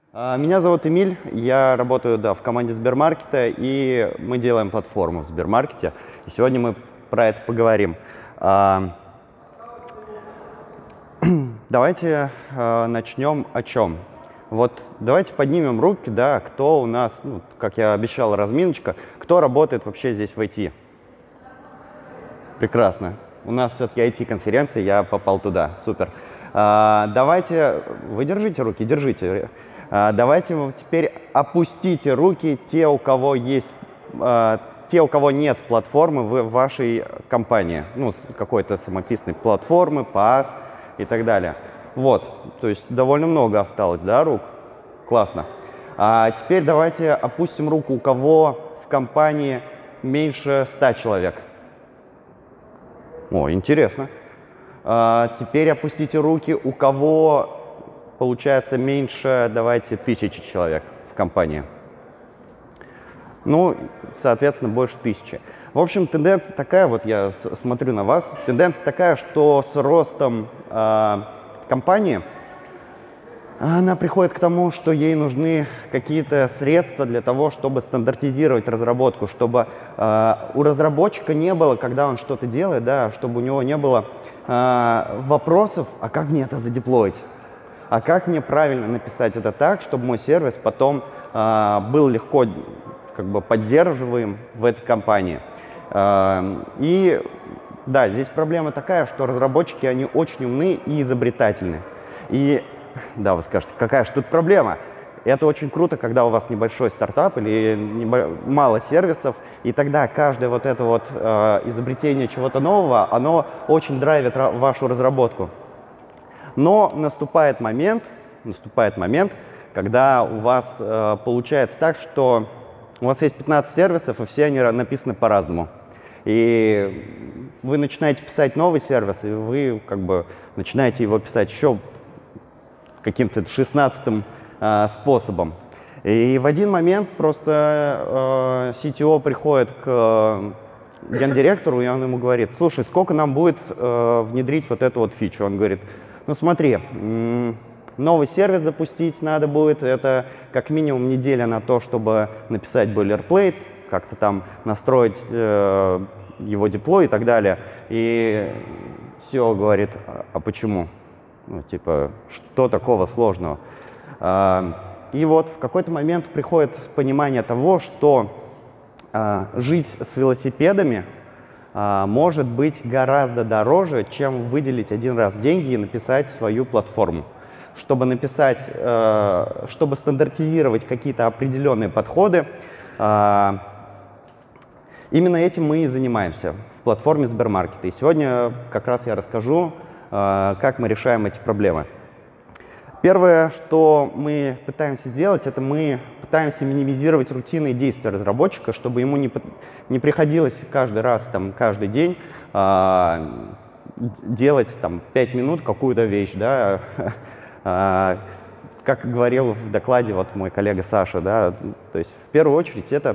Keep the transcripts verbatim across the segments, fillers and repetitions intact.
А, Меня зовут Эмиль, я работаю, да, в команде Сбермаркета, и мы делаем платформу в Сбермаркете. И сегодня мы про это поговорим. А, Давайте а, начнем о чем? Вот давайте поднимем руки, да, кто у нас, ну, как я обещал, разминочка, кто работает вообще здесь в ай ти? Прекрасно. У нас все-таки ай ти-конференция, я попал туда. Супер. А, давайте, вы держите руки, держите. А, давайте вы теперь опустите руки, те, у кого есть, а, те, у кого нет платформы в вашей компании. Ну, с какой-то самописной платформы, пас и так далее. Вот, то есть довольно много осталось, да, рук? Классно. А теперь давайте опустим руку, у кого в компании меньше ста человек. О, интересно. А, теперь опустите руки, у кого получается меньше, давайте, тысячи человек в компании. Ну, соответственно, больше тысячи. В общем, тенденция такая, вот я смотрю на вас, тенденция такая, что с ростом э, компании она приходит к тому, что ей нужны какие-то средства для того, чтобы стандартизировать разработку, чтобы э, у разработчика не было, когда он что-то делает, да, чтобы у него не было э, вопросов, а как мне это задеплоить, а как мне правильно написать это так, чтобы мой сервис потом э, был легко как бы поддерживаем в этой компании. Э, и да, здесь проблема такая, что разработчики, они очень умны и изобретательны. И да, вы скажете, какая же тут проблема? Это очень круто, когда у вас небольшой стартап или небо... мало сервисов, и тогда каждое вот это вот э, изобретение чего-то нового, оно очень драйвит вашу разработку. Но наступает момент, наступает момент, когда у вас э, получается так, что у вас есть пятнадцать сервисов, и все они написаны по-разному. И вы начинаете писать новый сервис, и вы как бы начинаете его писать еще каким-то шестнадцатым э, способом. И в один момент просто э, си ти о приходит к э, гендиректору, и он ему говорит: слушай, сколько нам будет э, внедрить вот эту вот фичу? Он говорит: ну смотри, новый сервис запустить надо будет, это как минимум неделя на то, чтобы написать бойлерплейт, как-то там настроить э, его деплой и так далее. И си и о говорит: а почему? Ну, типа, что такого сложного? А, и вот в какой-то момент приходит понимание того, что а, жить с велосипедами а, может быть гораздо дороже, чем выделить один раз деньги и написать свою платформу. Чтобы написать, а, чтобы стандартизировать какие-то определенные подходы, а, именно этим мы и занимаемся в платформе Сбермаркета. И сегодня как раз я расскажу, как мы решаем эти проблемы. Первое, что мы пытаемся сделать, это мы пытаемся минимизировать рутинные действия разработчика, чтобы ему не, не приходилось каждый раз, там, каждый день э, делать там, пять минут какую-то вещь. Да? э, как говорил в докладе вот мой коллега Саша, да? То есть в первую очередь это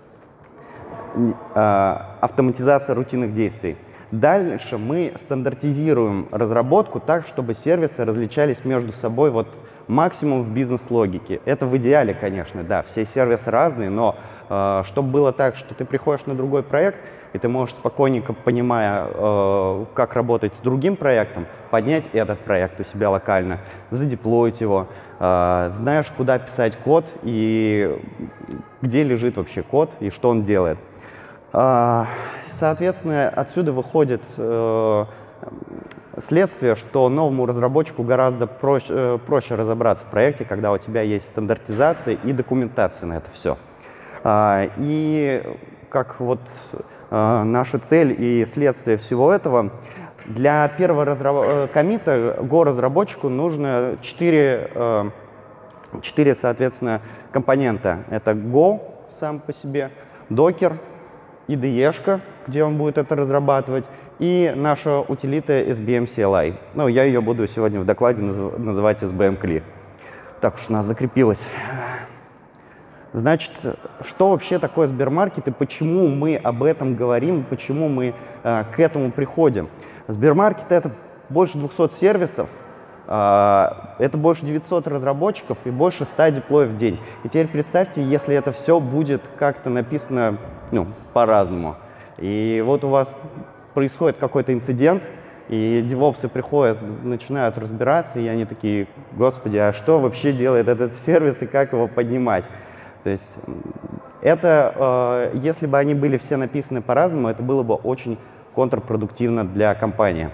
э, автоматизация рутинных действий. Дальше мы стандартизируем разработку так, чтобы сервисы различались между собой вот максимум в бизнес-логике. Это в идеале, конечно, да, все сервисы разные, но э, чтобы было так, что ты приходишь на другой проект, и ты можешь спокойненько, понимая, э, как работать с другим проектом, поднять этот проект у себя локально, задеплоить его, э, знаешь, куда писать код и где лежит вообще код и что он делает. Соответственно, отсюда выходит э, следствие, что новому разработчику гораздо проще, э, проще разобраться в проекте, когда у тебя есть стандартизация и документация на это все. А, и как вот э, наша цель и следствие всего этого, для первого разраб... коммита Go-разработчику нужно четыре, э, четыре, соответственно, компонента. Это Go сам по себе, Docker, ай ди и-шка, где он будет это разрабатывать, и наша утилита эс би эм си эл ай. Ну, я ее буду сегодня в докладе наз называть эс би эм кли. Так уж у нас закрепилось. Значит, что вообще такое Сбермаркет и почему мы об этом говорим, почему мы э, к этому приходим? Сбермаркет — это больше двухсот сервисов, Это больше девятисот разработчиков и больше ста деплоев в день. И теперь представьте, если это все будет как-то написано ну, по-разному. И вот у вас происходит какой-то инцидент, и девопсы приходят, начинают разбираться, и они такие: господи, а что вообще делает этот сервис и как его поднимать? То есть это, если бы они были все написаны по-разному, это было бы очень контрпродуктивно для компании.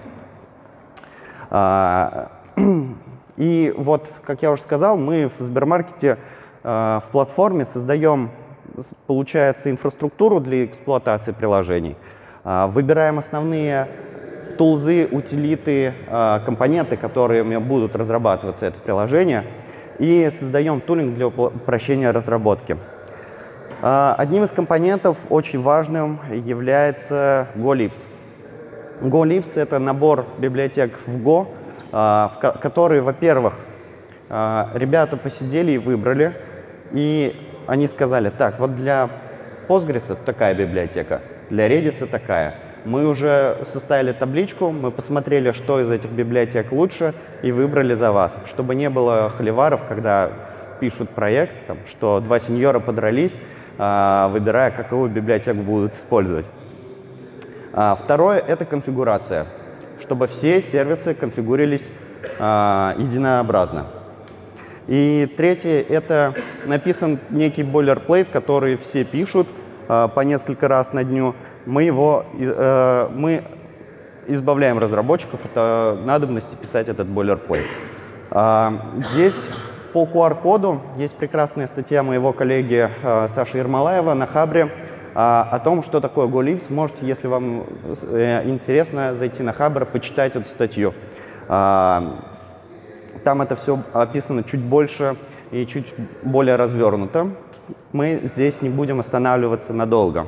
И вот, как я уже сказал, мы в Сбермаркете в платформе создаем, получается, инфраструктуру для эксплуатации приложений, выбираем основные тулзы, утилиты, компоненты, которыми будут разрабатываться это приложение, и создаем тулинг для упрощения разработки. Одним из компонентов очень важным является GoLibs. GoLibs — это набор библиотек в Go, которые, во-первых, ребята посидели и выбрали, и они сказали: так, вот для Postgres такая библиотека, для Redis такая. Мы уже составили табличку, мы посмотрели, что из этих библиотек лучше, и выбрали за вас, чтобы не было холиваров, когда пишут проект, там, что два сеньора подрались, выбирая, какую библиотеку будут использовать. Второе — это конфигурация, чтобы все сервисы конфигурились единообразно. И третье — это написан некий бойлерплейт, который все пишут по несколько раз на дню. Мы его э, мы избавляем разработчиков от надобности писать этот бойлерплейт. А, здесь по ку ар-коду есть прекрасная статья моего коллеги э, Саши Ермолаева на Хабре э, о том, что такое GoLibs. Можете, если вам э, интересно, зайти на Хабр, почитать эту статью. А, там это все описано чуть больше и чуть более развернуто. Мы здесь не будем останавливаться надолго.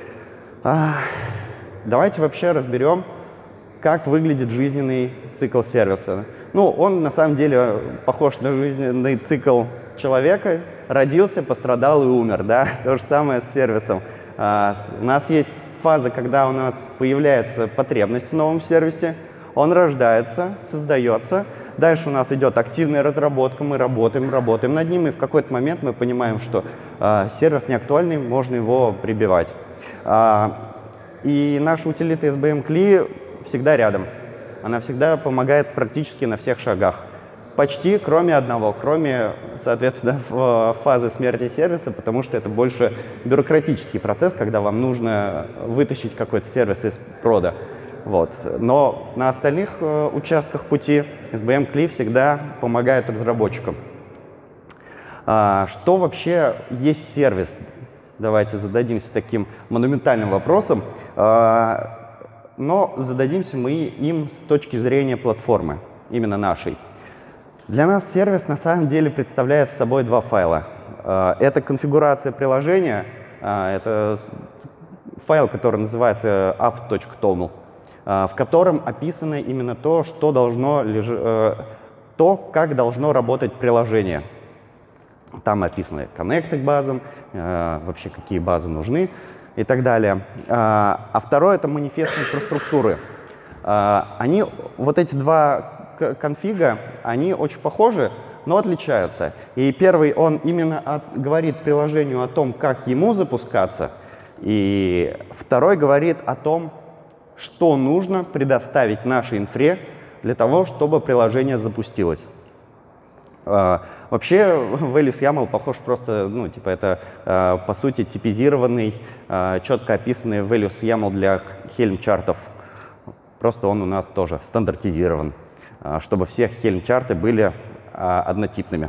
Давайте вообще разберем, как выглядит жизненный цикл сервиса. Ну, он на самом деле похож на жизненный цикл человека. Родился, пострадал и умер, да? То же самое с сервисом. У нас есть фаза, когда у нас появляется потребность в новом сервисе. Он рождается, создается. Дальше у нас идет активная разработка, мы работаем, работаем над ним, и в какой-то момент мы понимаем, что э, сервис не актуальный, можно его прибивать. А, и наша утилита эс би эм кли всегда рядом. Она всегда помогает практически на всех шагах. Почти, кроме одного, кроме, соответственно, фазы смерти сервиса, потому что это больше бюрократический процесс, когда вам нужно вытащить какой-то сервис из прода. Вот. Но на остальных э, участках пути эс би эм кли всегда помогает разработчикам. А, что вообще есть сервис? Давайте зададимся таким монументальным вопросом. А, но зададимся мы им с точки зрения платформы, именно нашей. Для нас сервис на самом деле представляет собой два файла. А, это конфигурация приложения, а, это файл, который называется app точка toml. В котором описано именно то, что должно леж... то, как должно работать приложение. Там описаны коннекты к базам, вообще какие базы нужны и так далее. А второе — это манифест инфраструктуры. Они, вот эти два конфига, они очень похожи, но отличаются. И первый, он именно от... говорит приложению о том, как ему запускаться, и второй говорит о том, что нужно предоставить нашей инфре для того, чтобы приложение запустилось. Uh, вообще, Values YAML похож просто, ну, типа, это, uh, по сути, типизированный, uh, четко описанный Values YAML для Helm-чартов. Просто он у нас тоже стандартизирован, uh, чтобы все Helm-чарты были uh, однотипными.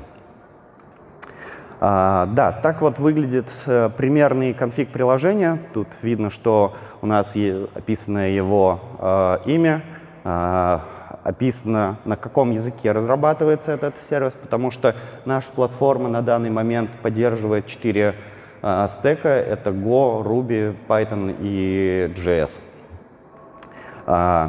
Uh, да, так вот выглядит uh, примерный конфиг приложения. Тут видно, что у нас описано его uh, имя, uh, описано, на каком языке разрабатывается этот сервис, потому что наша платформа на данный момент поддерживает четыре uh, стека. Это Go, Ruby, Python и джей эс. Uh,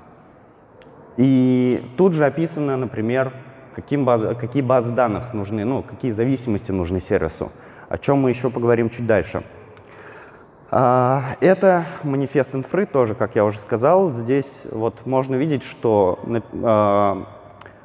и тут же описано, например, Каким базы, какие базы данных нужны, ну, какие зависимости нужны сервису, о чем мы еще поговорим чуть дальше. А, это манифест инфры, тоже, как я уже сказал. Здесь вот можно видеть, что а,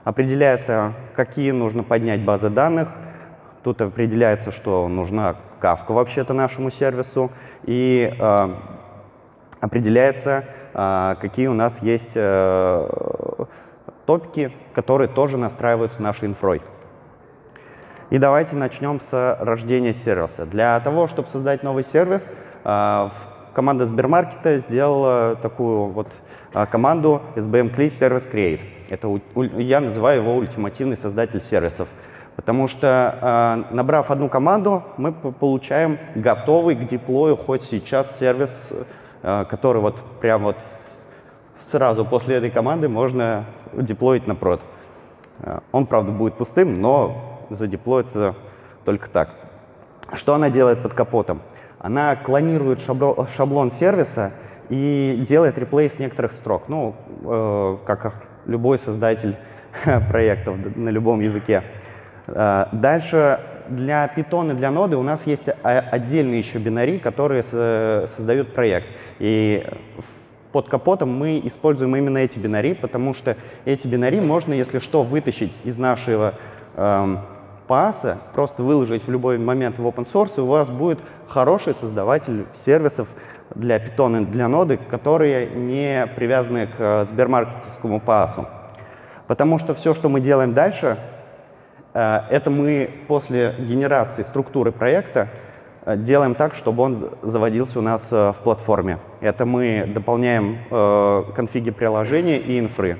определяется, какие нужно поднять базы данных. Тут определяется, что нужна Kafka вообще-то нашему сервису. И э, определяется, э, какие у нас есть э, топики, которые тоже настраиваются нашей инфрой. И давайте начнем с рождения сервиса. Для того, чтобы создать новый сервис, э, команда Сбермаркета сделала такую вот э, команду эс би эм кли Service Create. Это, я называю его ультимативный создатель сервисов. Потому что, э, набрав одну команду, мы получаем готовый к деплою хоть сейчас сервис, э, который вот прям вот сразу после этой команды можно деплоить на прод. Э, он, правда, будет пустым, но задеплоится только так. Что она делает под капотом? Она клонирует шаблон, шаблон сервиса и делает реплейс некоторых строк. Ну, э, как любой создатель проектов на любом языке. Дальше для Python и для ноды у нас есть отдельные еще бинари, которые создают проект. И под капотом мы используем именно эти бинари, потому что эти бинари можно, если что, вытащить из нашего эм, паса, просто выложить в любой момент в open source, и у вас будет хороший создаватель сервисов для Python и для ноды, которые не привязаны к сбермаркетовскому пасу. Потому что все, что мы делаем дальше, это мы после генерации структуры проекта делаем так, чтобы он заводился у нас в платформе. Это мы дополняем конфиги приложения и инфры.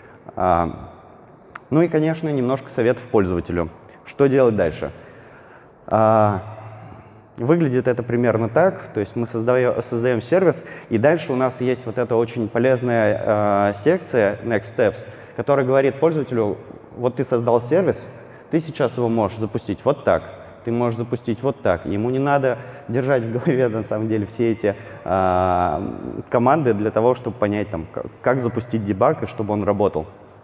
Ну и, конечно, немножко советов пользователю. Что делать дальше? Выглядит это примерно так. То есть мы создаем, создаем сервис, и дальше у нас есть вот эта очень полезная секция Next Steps, которая говорит пользователю: вот ты создал сервис, ты сейчас его можешь запустить вот так, ты можешь запустить вот так. Ему не надо держать в голове, на самом деле, все эти э, команды для того, чтобы понять, там, как, как запустить дебаг и чтобы он работал.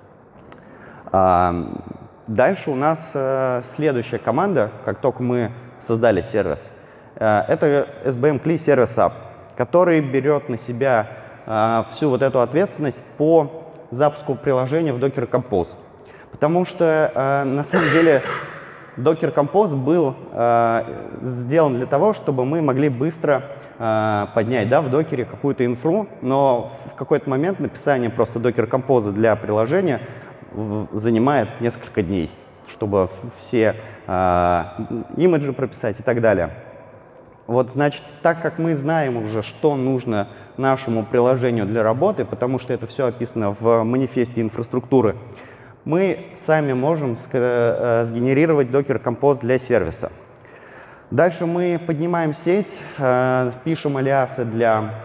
А, дальше у нас э, следующая команда, как только мы создали сервис, э, это эс би эм кли Service App, который берет на себя э, всю вот эту ответственность по запуску приложения в Docker Compose. Потому что, э, на самом деле, Docker Compose был э, сделан для того, чтобы мы могли быстро э, поднять, да, в докере какую-то инфру, но в какой-то момент написание просто Docker Compose для приложения занимает несколько дней, чтобы все э, имиджи прописать и так далее. Вот, значит, так как мы знаем уже, что нужно нашему приложению для работы, потому что это все описано в манифесте инфраструктуры, мы сами можем сгенерировать Docker Compose для сервиса. Дальше мы поднимаем сеть, пишем алиасы для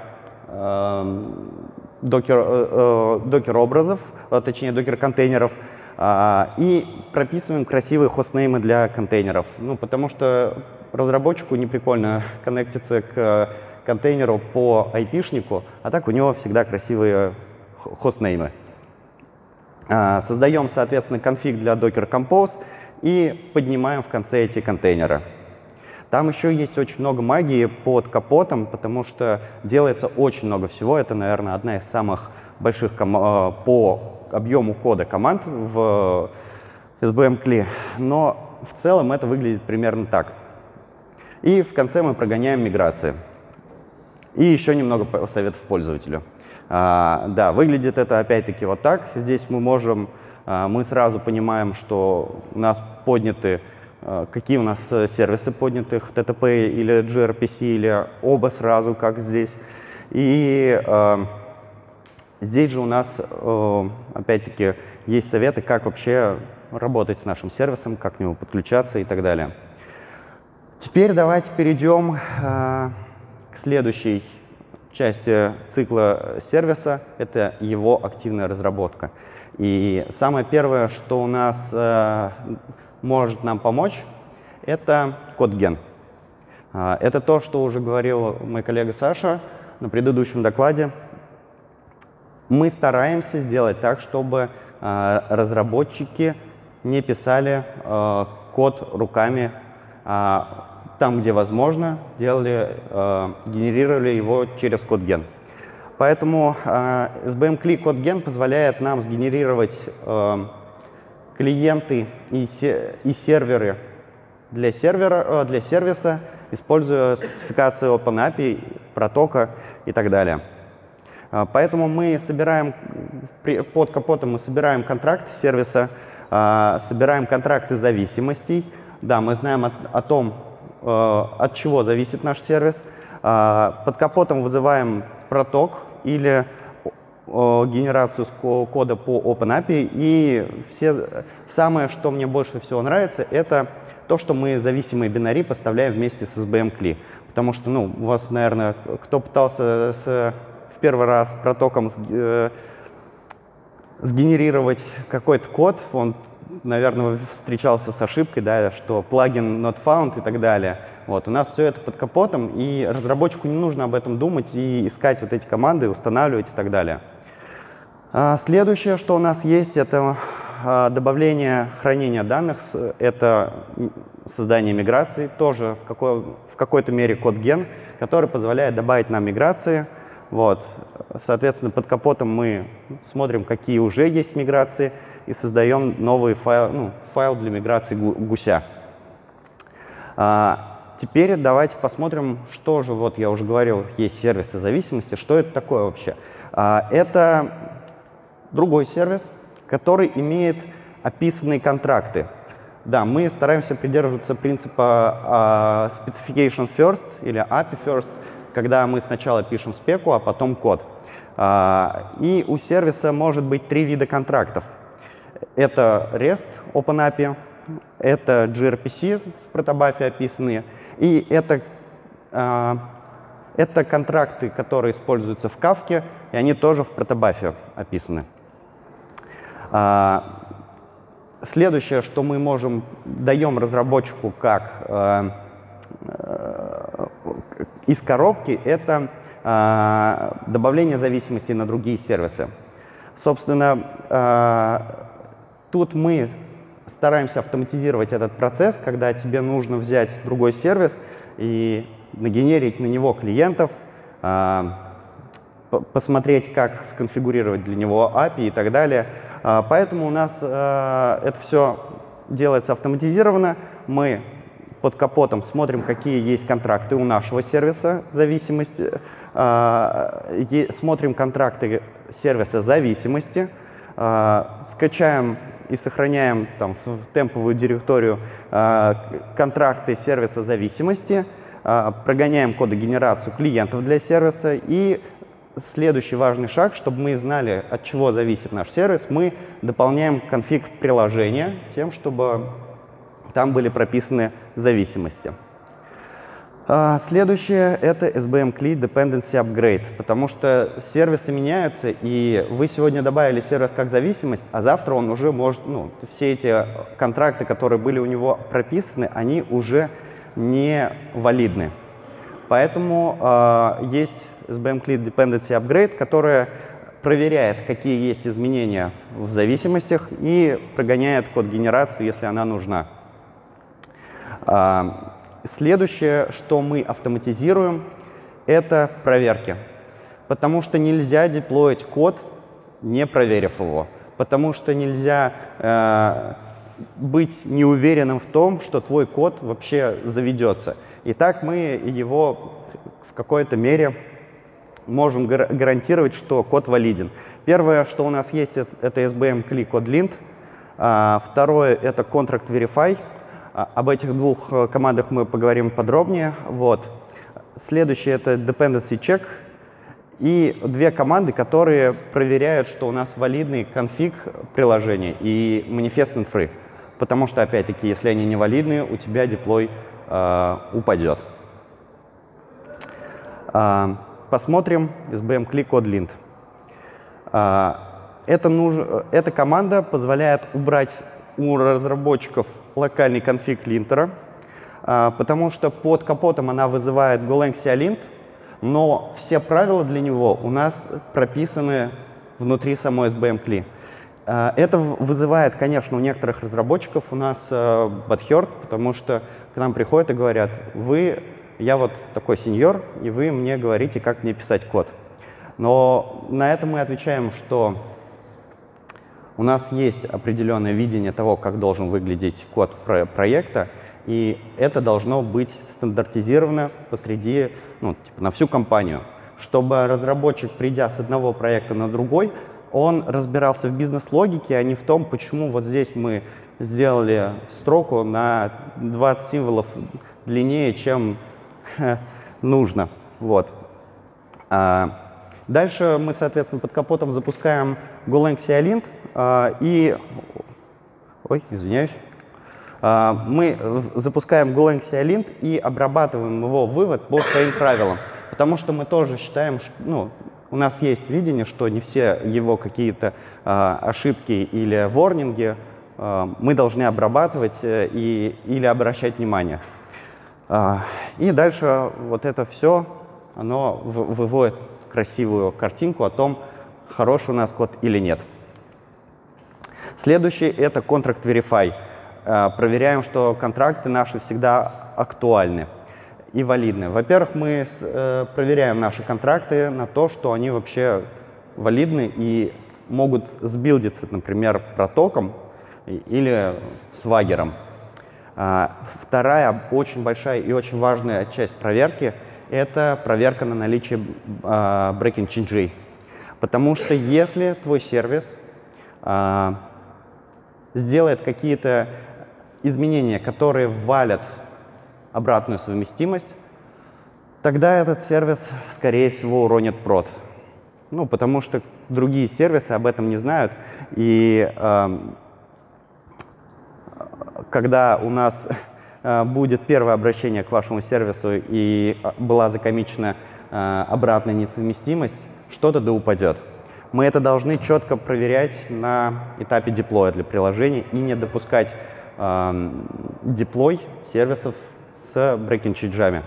докер-образов, точнее докер-контейнеров, и прописываем красивые хостнеймы для контейнеров. Ну, потому что разработчику не прикольно коннектиться к контейнеру по айпишнику, а так у него всегда красивые хостнеймы. Создаем, соответственно, конфиг для Docker Compose и поднимаем в конце эти контейнеры. Там еще есть очень много магии под капотом, потому что делается очень много всего. Это, наверное, одна из самых больших по объему кода команд в эс би эм кли. Но в целом это выглядит примерно так. И в конце мы прогоняем миграции. И еще немного советов пользователю. А, да, выглядит это опять-таки вот так. Здесь мы можем, а, мы сразу понимаем, что у нас подняты, а, какие у нас сервисы подняты, эйч ти ти пи или джи ар пи си, или оба сразу, как здесь. И а, здесь же у нас, а, опять-таки, есть советы, как вообще работать с нашим сервисом, как к нему подключаться и так далее. Теперь давайте перейдем а, к следующей части цикла сервиса — это его активная разработка. И самое первое, что у нас э, может нам помочь, это CodeGen. Э, это то, что уже говорил мой коллега Саша на предыдущем докладе. Мы стараемся сделать так, чтобы э, разработчики не писали э, код руками, а там, где возможно, делали, э, генерировали его через CodeGen. Поэтому э, эс би эм кли CodeGen позволяет нам сгенерировать э, клиенты и, се и серверы для, сервера, для сервиса, используя спецификацию OpenAPI, протока и так далее. Поэтому мы собираем, под капотом мы собираем контракты сервиса, собираем контракты зависимостей. Да, мы знаем о, о том, от чего зависит наш сервис. Под капотом вызываем проток или генерацию кода по OpenAPI. И все, самое, что мне больше всего нравится, это то, что мы зависимые бинари поставляем вместе с эс би эм кли. Потому что, ну, у вас, наверное, кто пытался с, в первый раз протоком с, э, сгенерировать какой-то код, он, наверное, встречался с ошибкой, да, что плагин not found и так далее. Вот, у нас все это под капотом, и разработчику не нужно об этом думать и искать вот эти команды, устанавливать и так далее. А следующее, что у нас есть, это а, добавление хранения данных, это создание миграции, тоже в, какой, в какой-то мере код-ген, который позволяет добавить нам миграции. Вот. Соответственно, под капотом мы смотрим, какие уже есть миграции, и создаем новый файл, ну, файл для миграции гуся. А, теперь давайте посмотрим, что же, вот я уже говорил, есть сервисы зависимости, что это такое вообще. А, это другой сервис, который имеет описанные контракты. Да, мы стараемся придерживаться принципа uh, specification first или эй пи ай first, когда мы сначала пишем спеку, а потом код. Uh, и у сервиса может быть три вида контрактов. Это REST OpenAPI, это джи ар пи си в протобафе описанные, и это, uh, это контракты, которые используются в Kafka, и они тоже в протобафе описаны. Uh, Следующее, что мы можем, даем разработчику как э, э, из коробки, это э, добавление зависимостей на другие сервисы. Собственно, э, тут мы стараемся автоматизировать этот процесс, когда тебе нужно взять другой сервис и нагенерить на него клиентов, э, посмотреть, как сконфигурировать для него эй пи ай и так далее. Поэтому у нас э, это все делается автоматизированно. Мы под капотом смотрим, какие есть контракты у нашего сервиса зависимости, э, смотрим контракты сервиса зависимости, э, скачаем и сохраняем там, в темповую директорию э, контракты сервиса зависимости, э, прогоняем кодогенерацию клиентов для сервиса и следующий важный шаг, чтобы мы знали, от чего зависит наш сервис, мы дополняем конфиг приложения тем, чтобы там были прописаны зависимости. Следующее — это эс би эм кли Dependency Upgrade, потому что сервисы меняются, и вы сегодня добавили сервис как зависимость, а завтра он уже может, ну, все эти контракты, которые были у него прописаны, они уже не валидны. Поэтому э, есть эс би эм кли Dependency Upgrade, которая проверяет, какие есть изменения в зависимостях и прогоняет код-генерацию, если она нужна. Следующее, что мы автоматизируем, это проверки. Потому что нельзя деплоить код, не проверив его. Потому что нельзя э, быть неуверенным в том, что твой код вообще заведется. И так мы его в какой-то мере можем гарантировать, что код валиден. Первое, что у нас есть, это эс би эм кли CodeLint. А, второе, это Contract Verify. А, об этих двух командах мы поговорим подробнее. Вот. Следующее, это Dependency Check. И две команды, которые проверяют, что у нас валидный конфиг приложения и Manifest and Free. Потому что, опять-таки, если они не валидные, у тебя деплой э, упадет. Э, Посмотрим эс би эм кли CodeLint. Эта, нуж... Эта команда позволяет убрать у разработчиков локальный конфиг линтера, потому что под капотом она вызывает Golang CI-lint, но все правила для него у нас прописаны внутри самой эс би эм кли. Это вызывает, конечно, у некоторых разработчиков у нас bad-heart, потому что к нам приходят и говорят: вы... Я вот такой сеньор, и вы мне говорите, как мне писать код. Но на это мы отвечаем, что у нас есть определенное видение того, как должен выглядеть код про проекта, и это должно быть стандартизировано посреди, ну, типа, на всю компанию, чтобы разработчик, придя с одного проекта на другой, он разбирался в бизнес-логике, а не в том, почему вот здесь мы сделали строку на двадцать символов длиннее, чем нужно. Вот. А дальше мы, соответственно, под капотом запускаем Golang си ай Lint а, и... Ой, извиняюсь. А, мы запускаем Golang си ай Lint и обрабатываем его вывод по своим правилам. Потому что мы тоже считаем, что, ну, у нас есть видение, что не все его какие-то а, ошибки или ворнинги а, мы должны обрабатывать и, или обращать внимание. А, и дальше вот это все, оно в, выводит красивую картинку о том, хороший у нас код или нет. Следующий — это Contract Verify. А, проверяем, что контракты наши всегда актуальны и валидны. Во-первых, мы с, э, проверяем наши контракты на то, что они вообще валидны и могут сбилдиться, например, протоком или свагером. А, вторая очень большая и очень важная часть проверки — это проверка на наличие а, breaking change. Потому что если твой сервис а, сделает какие-то изменения, которые валят обратную совместимость, тогда этот сервис, скорее всего, уронит прод. Ну, потому что другие сервисы об этом не знают. И э, когда у нас э, будет первое обращение к вашему сервису и была закомичена э, обратная несовместимость, что-то да упадет. Мы это должны четко проверять на этапе деплоя для приложений и не допускать э, деплой сервисов с breaking change'ами.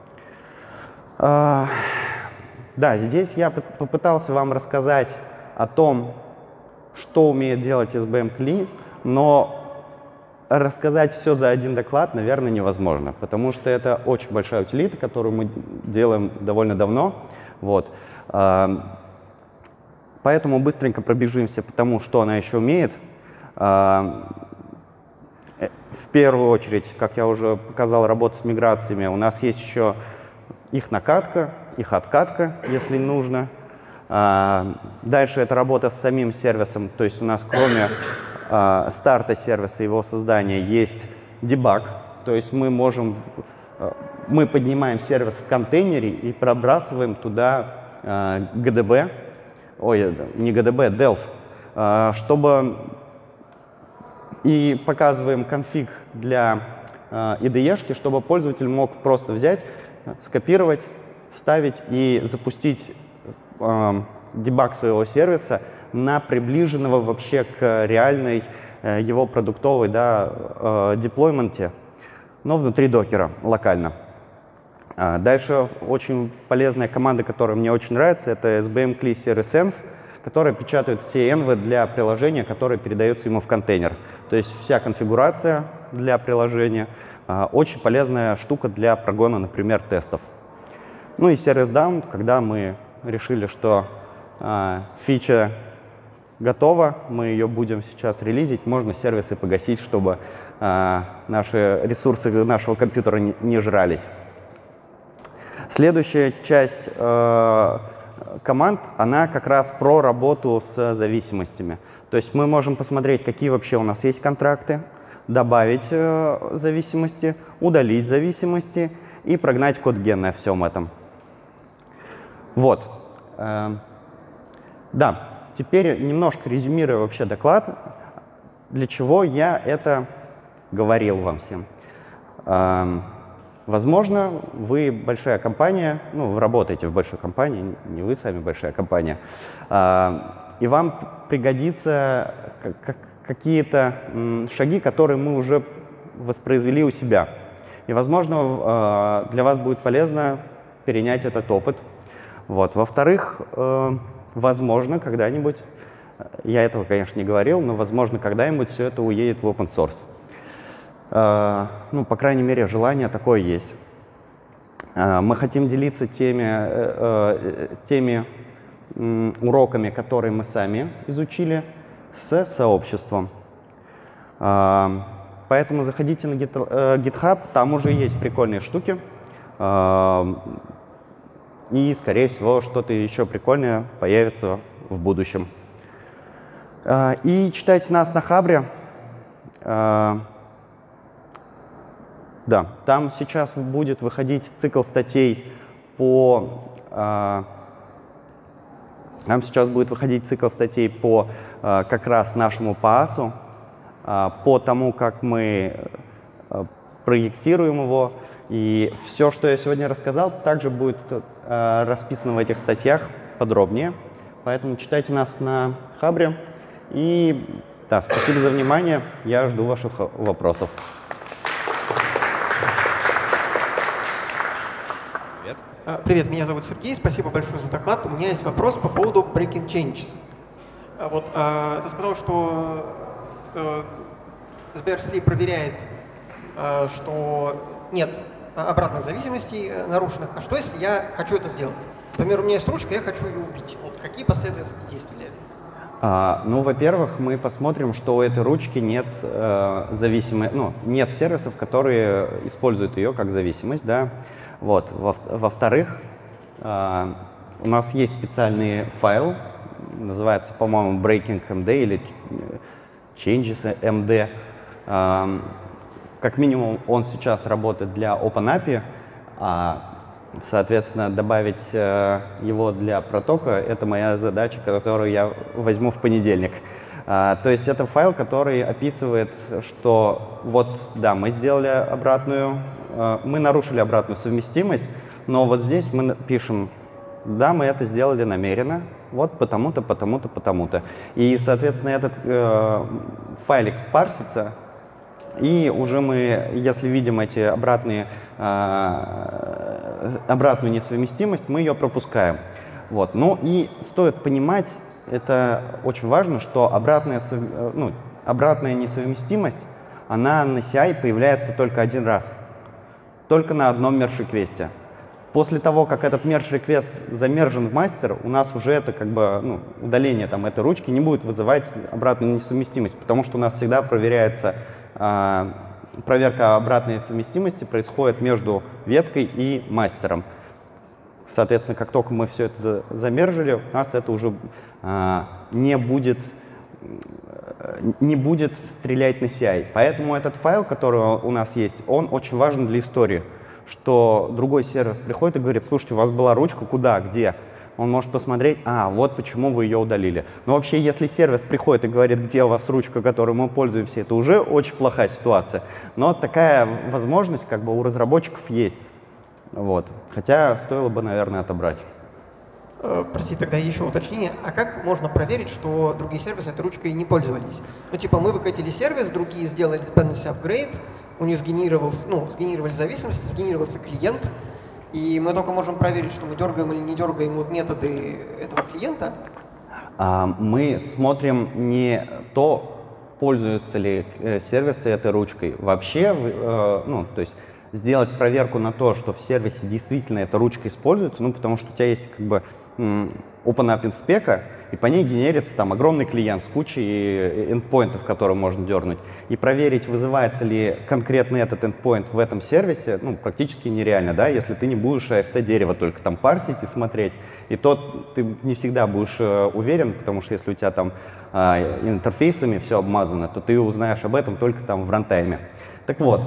Uh, да, здесь я попытался вам рассказать о том, что умеет делать эс би эм Cli, но рассказать все за один доклад, наверное, невозможно, потому что это очень большая утилита, которую мы делаем довольно давно. Вот. Uh, поэтому быстренько пробежимся по тому, что она еще умеет. Uh, В первую очередь, как я уже показал, работа с миграциями. У нас есть еще их накатка, их откатка, если нужно. Дальше это работа с самим сервисом. То есть у нас кроме старта сервиса, его создания, есть дебаг. То есть мы можем, мы поднимаем сервис в контейнере и пробрасываем туда джи ди би, ой, не джи ди би, Delph, чтобы... И показываем конфиг для э, ай ди и-шки, чтобы пользователь мог просто взять, скопировать, вставить и запустить э, дебаг своего сервиса на приближенного вообще к реальной э, его продуктовой, да, э, деплойменте, но внутри докера, локально. А дальше очень полезная команда, которая мне очень нравится, это эс би эм Cli Service Env, которая печатает все энвы для приложения, которые передаются ему в контейнер. То есть вся конфигурация для приложения. А, очень полезная штука для прогона, например, тестов. Ну и Service Down, когда мы решили, что а, фича готова, мы ее будем сейчас релизить, можно сервисы погасить, чтобы а, наши ресурсы нашего компьютера не, не жрались. Следующая часть а, команд, она как раз про работу с зависимостями. То есть мы можем посмотреть, какие вообще у нас есть контракты, добавить э, зависимости, удалить зависимости и прогнать код-ген на всем этом. Вот. Э, да, теперь немножко резюмируя вообще доклад, для чего я это говорил вам всем. Э, Возможно, вы большая компания, ну, вы работаете в большой компании, не вы сами большая компания, и вам пригодятся какие-то шаги, которые мы уже воспроизвели у себя. И, возможно, для вас будет полезно перенять этот опыт. Вот. Во-вторых, возможно, когда-нибудь, я этого, конечно, не говорил, но, возможно, когда-нибудь все это уедет в open source. Uh, ну, по крайней мере, желание такое есть. Uh, мы хотим делиться теми, uh, uh, теми um, уроками, которые мы сами изучили с сообществом. Поэтому заходите на GitHub, там уже есть прикольные штуки. И, скорее всего, что-то еще прикольное появится в будущем. И читайте нас на Хабре. Да, там сейчас будет выходить цикл статей по... Там сейчас будет выходить цикл статей по как раз нашему паасу, по тому, как мы проектируем его. И все, что я сегодня рассказал, также будет расписано в этих статьях подробнее. Поэтому читайте нас на Хабре. И да, спасибо за внимание. Я жду ваших вопросов. Привет. Привет, меня зовут Сергей. Спасибо большое за доклад. У меня есть вопрос по поводу breaking changes. Вот, а, ты сказал, что а, SBRSli проверяет, а, что нет обратных зависимостей нарушенных. А что, если я хочу это сделать? Например, у меня есть ручка, я хочу ее убить. Вот какие последовательные действия для этого? А, ну, во-первых, мы посмотрим, что у этой ручки нет э, зависимой, ну, нет сервисов, которые используют ее как зависимость, да. Вот. Во- во-вторых, э, у нас есть специальный файл, называется, по-моему, breaking.md или changes.md. Э, как минимум, он сейчас работает для OpenAPI, а соответственно, добавить э, его для протока — это моя задача, которую я возьму в понедельник. А, то есть это файл, который описывает, что вот, да, мы сделали обратную, э, мы нарушили обратную совместимость, но вот здесь мы пишем, да, мы это сделали намеренно, вот потому-то, потому-то, потому-то. И, соответственно, этот э, файлик парсится, и уже мы, если видим эти обратные, э, обратную несовместимость, мы ее пропускаем. Вот. Ну и стоит понимать, это очень важно, что обратная, ну, обратная несовместимость, она на си ай появляется только один раз, только на одном мердж-реквесте. После того, как этот мердж-реквест замержен в мастер, у нас уже это как бы, ну, удаление там, этой ручки не будет вызывать обратную несовместимость, потому что у нас всегда проверяется проверка обратной совместимости происходит между веткой и мастером. Соответственно, как только мы все это замержили, у нас это уже а, не будет, не будет стрелять на си ай. Поэтому этот файл, который у нас есть, он очень важен для истории, что другой сервис приходит и говорит: слушайте, у вас была ручка, куда, где? Он может посмотреть, а, вот почему вы ее удалили. Но вообще, если сервис приходит и говорит, где у вас ручка, которой мы пользуемся, это уже очень плохая ситуация. Но такая возможность как бы у разработчиков есть. Вот. Хотя стоило бы, наверное, отобрать. Прости, тогда еще уточнение. А как можно проверить, что другие сервисы этой ручкой не пользовались? Ну, типа, мы выкатили сервис, другие сделали dependency upgrade, у них сгенерировался, ну, сгенерировали зависимости, сгенерировался клиент, и мы только можем проверить, что мы дергаем или не дергаем вот методы этого клиента. А, мы смотрим не то, пользуются ли э, сервисы этой ручкой. Вообще, э, ну, то есть сделать проверку на то, что в сервисе действительно эта ручка используется, ну, потому что у тебя есть как бы OpenApp спека, и по ней генерится там огромный клиент с кучей эндпоинтов, которые можно дернуть. И проверить, вызывается ли конкретно этот эндпоинт в этом сервисе, ну, практически нереально, да, если ты не будешь эй эс ти-дерево только там парсить и смотреть. И то ты не всегда будешь э, уверен, потому что если у тебя там э, интерфейсами все обмазано, то ты узнаешь об этом только там в рантайме. Так вот,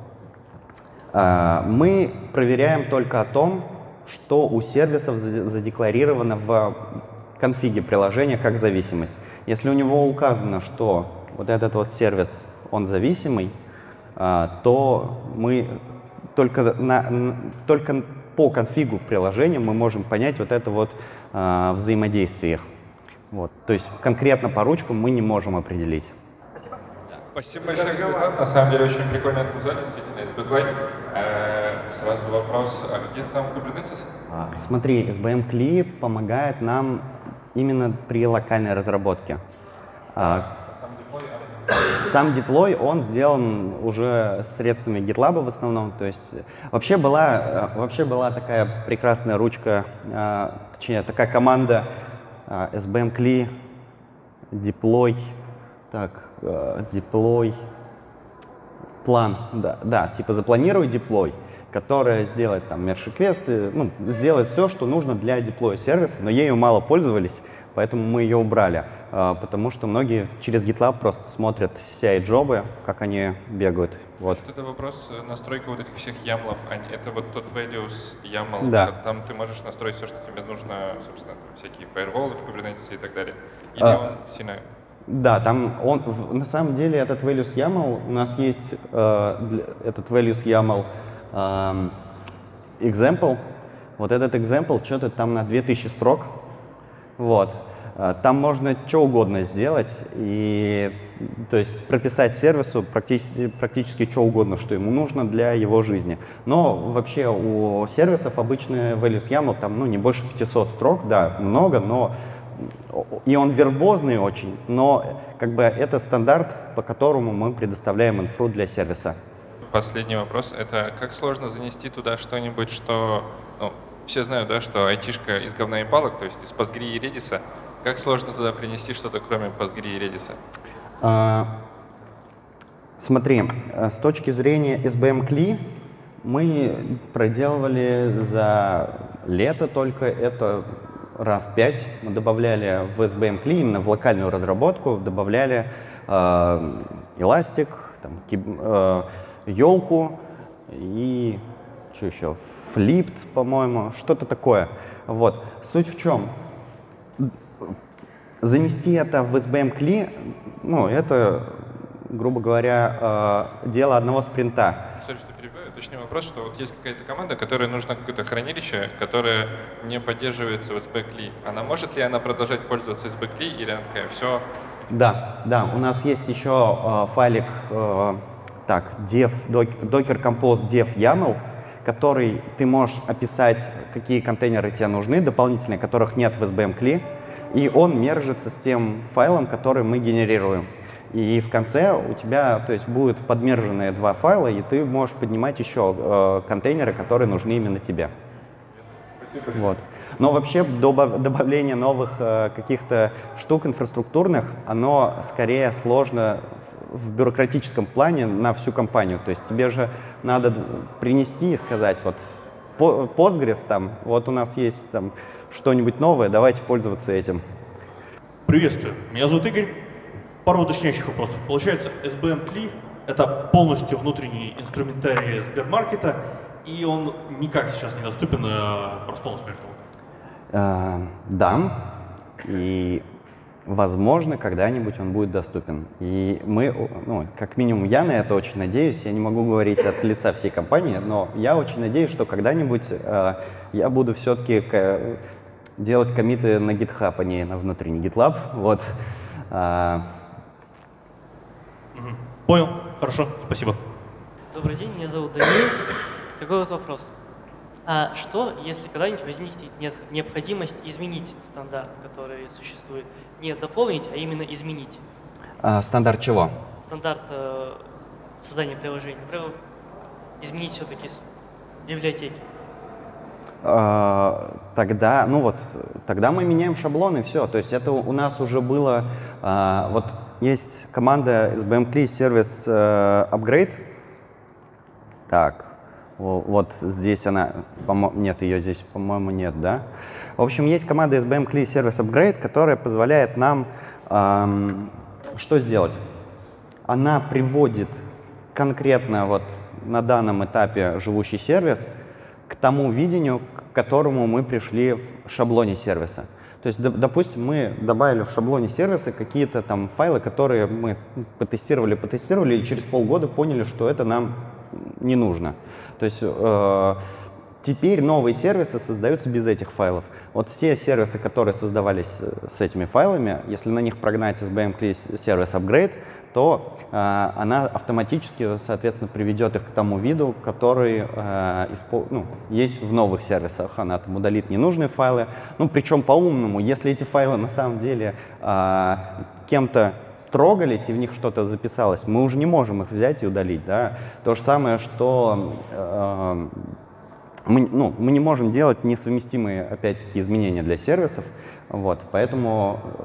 э, мы проверяем только о том, что у сервисов задекларировано в конфиге приложения как зависимость. Если у него указано, что вот этот вот сервис, он зависимый, то мы только, на, только по конфигу приложения мы можем понять вот это вот взаимодействие их. Вот. То есть конкретно по ручкам мы не можем определить. Спасибо. Спасибо большое за доклад. На самом деле очень прикольная туза, действительно, эс би клей. Э, сразу вопрос, а где там Kubernetes? А, смотри, эс би эм кли помогает нам именно при локальной разработке. А, сам деплой, он сделан уже средствами GitLab в основном. То есть вообще была, вообще была такая прекрасная ручка, точнее, такая команда эс би эм кли Deploy, так, э, Deploy, план, да, да, типа запланируй Deploy, которая сделает там мерж-реквесты, ну, сделает все, что нужно для деплоя сервиса, но ею мало пользовались, поэтому мы ее убрали, э, потому что многие через GitLab просто смотрят си ай-джобы, как они бегают. Вот. Это вопрос настройки вот этих всех ямлов. Это вот тот values YAML, да. Там ты можешь настроить все, что тебе нужно, собственно, всякие фаерволы в Kubernetes и так далее. Или а, он сильно... Да, там он, в, на самом деле этот values YAML, у нас есть э, для, этот values YAML э, example. Вот этот example что-то там на две тысячи строк. Вот. Там можно что угодно сделать, и, то есть прописать сервису практически, практически что угодно, что ему нужно для его жизни. Но вообще у сервисов обычный values YAML там, ну, не больше пятисот строк, да, много, но и он вербозный очень, но как бы это стандарт, по которому мы предоставляем инфру для сервиса. Последний вопрос. Это как сложно занести туда что-нибудь, что... Ну, все знают, да, что айтишка из говна и палок, то есть из Postgre и Redis. Как сложно туда принести что-то, кроме Postgre и Redis? А, смотри, с точки зрения эс би эм кли мы проделывали за лето только это раз пять. Мы добавляли в эс би эм кли, именно в локальную разработку, добавляли э, Elastic, там, э, елку и что еще, Flipped, по-моему, что-то такое. Вот. Суть в чем? Занести это в эс би эм кли, ну, это, грубо говоря, э, дело одного спринта. Сори, что перебиваю. Точный вопрос, что вот есть какая-то команда, которой нужно какое-то хранилище, которое не поддерживается в эс би эм кли. Она может ли она продолжать пользоваться эс би эм кли, или она такая, все? Да, да, у нас есть еще э, файлик, э, так, dev, docker compose dev YAML, который ты можешь описать, какие контейнеры тебе нужны, дополнительные, которых нет в эс би эм кли. И он мержится с тем файлом, который мы генерируем. И в конце у тебя, то есть, будут подмерженные два файла, и ты можешь поднимать еще э, контейнеры, которые нужны именно тебе. Спасибо. Вот. Но вообще добавление новых э, каких-то штук инфраструктурных, оно скорее сложно в бюрократическом плане на всю компанию. То есть тебе же надо принести и сказать, вот Postgres там, вот у нас есть там что-нибудь новое, давайте пользоваться этим. Приветствую, меня зовут Игорь. Пару уточняющих вопросов. Получается, эс би эм кли — это полностью внутренний инструментарий Сбермаркета, и он никак сейчас не доступен простому смертному? А, да, и возможно, когда-нибудь он будет доступен. И мы, ну, как минимум я на это очень надеюсь, я не могу говорить от лица всей компании, но я очень надеюсь, что когда-нибудь э, я буду все-таки делать коммиты на GitHub, а не на внутренний GitLab. Вот. А... Понял, хорошо, спасибо. Добрый день, меня зовут Даниил. Такой вот вопрос. А что, если когда-нибудь возникнет необходимость изменить стандарт, который существует? Не дополнить, а именно изменить. А, стандарт чего? Стандарт э, создания приложений. Например, изменить все-таки библиотеки. А, тогда, ну вот, тогда мы меняем шаблоны, и все. То есть это у нас уже было, а, вот есть команда эс би эм кли сервис uh, upgrade. Так. Вот здесь она, нет, ее здесь, по-моему, нет, да? В общем, есть команда эс би эм кли Service Upgrade, которая позволяет нам эм, что сделать? Она приводит конкретно вот на данном этапе живущий сервис к тому видению, к которому мы пришли в шаблоне сервиса. То есть, допустим, мы добавили в шаблоне сервиса какие-то там файлы, которые мы потестировали, потестировали, и через полгода поняли, что это нам не нужно. То есть э, теперь новые сервисы создаются без этих файлов. Вот все сервисы, которые создавались с этими файлами, если на них прогнать эс би эм кли Service Upgrade, то э, она автоматически, соответственно, приведет их к тому виду, который э, испол... ну, есть в новых сервисах. Она там удалит ненужные файлы. Ну, причем по-умному, если эти файлы на самом деле э, кем-то трогались и в них что-то записалось, мы уже не можем их взять и удалить. Да? То же самое, что э, мы, ну, мы не можем делать несовместимые, опять-таки, изменения для сервисов. Вот, поэтому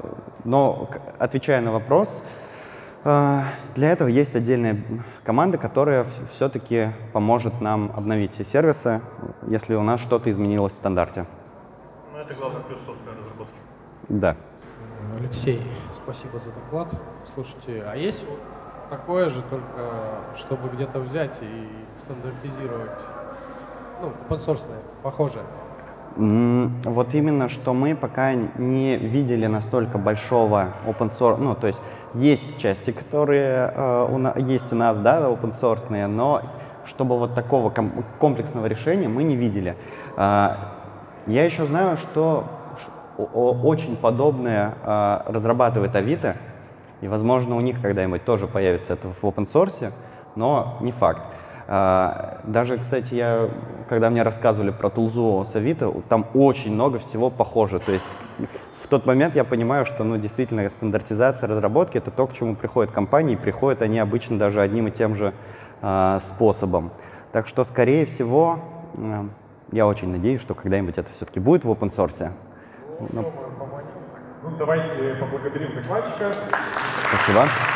Но, к- отвечая на вопрос, э, для этого есть отдельная команда, которая все-таки поможет нам обновить все сервисы, если у нас что-то изменилось в стандарте. Ну, это главный плюс собственной разработки. Да. Алексей, спасибо за доклад. Слушайте, а есть вот такое же, только чтобы где-то взять и стандартизировать, ну, open-source, похожее? М, Вот именно, что мы пока не видели настолько большого open source, ну, то есть есть части, которые э, у на- есть у нас, да, open source, но чтобы вот такого ком- комплексного решения мы не видели. А, Я еще знаю, что ш- о- о- очень подобное а, разрабатывает Авито, и, возможно, у них когда-нибудь тоже появится это в open source, но не факт. А, Даже, кстати, я, когда мне рассказывали про тулзу с Авито, там очень много всего похоже. То есть в тот момент я понимаю, что ну, действительно стандартизация разработки — это то, к чему приходят компании, и приходят они обычно даже одним и тем же а, способом. Так что, скорее всего, а, я очень надеюсь, что когда-нибудь это все-таки будет в open source. Ну, Ну, давайте поблагодарим докладчика. спасибо.